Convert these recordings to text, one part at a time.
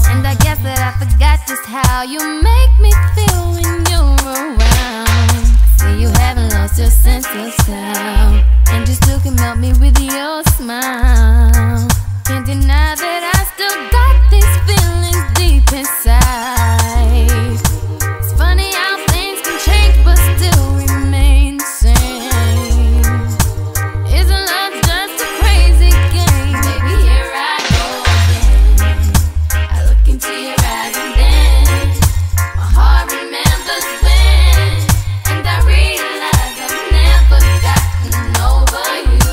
And I guess that I forgot just how you make me feel when you're around. See, you haven't lost your sense of sound, and you still can melt me with your smile. Can't deny that I still got these feelings deep inside. It's funny how things can change but still remain the same. Isn't love just a crazy game? Baby, here I go again. I look into your eyes and then my heart remembers when, and I realize I've never gotten over you.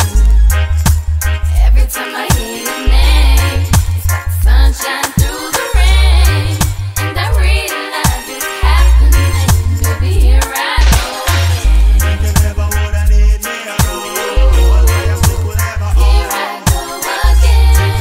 Every time I hear your name, it's like sunshine through the rain, and I realize it's happening. Baby, here I go again. You never woulda need me around. Here I go again.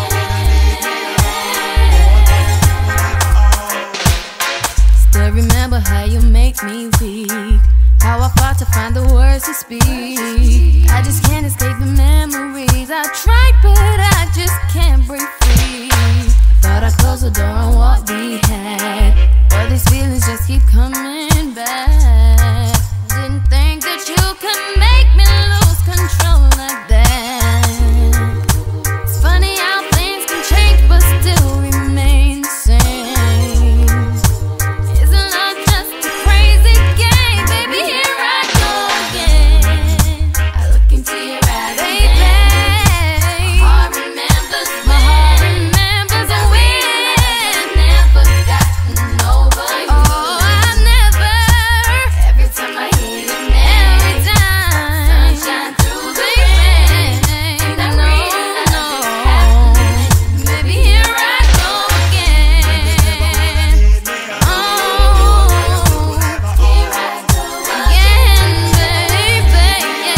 Still remember how you make me weak, how I fought to find the words to speak. I just can't escape the memories. I tried but I just can't break free. I thought I'd close the door on what we had, but these feelings just keep coming back. Didn't think that you could make me lose control like that. It's funny how things can change but still remain the same. Isn't love just a crazy game? Baby, here I go again. I look into your eyes, baby. My heart remembers when, and I've never gotten over you. Oh, I've never. Every time I hear your name, sunshine through the rain, and I realize it's happening. Baby, here I go again. Oh, here I go again, baby.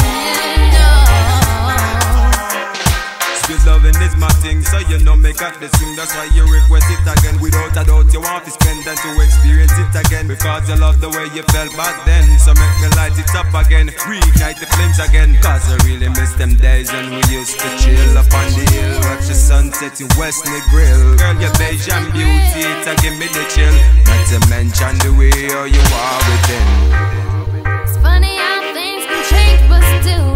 Sweet loving is my thing, so you know me got the swing. That's why you request it again. Without a doubt you want to spend and to experience it again, because you love the way you felt back then. So make me light it up again, reignite the flames again. Cause I really miss them days when we used to chill up on the hill, watch the sunset in Westney Grill. Girl, your beige and beauty, it give me the chill. Not to mention the way how you are within. It's funny how things can change but still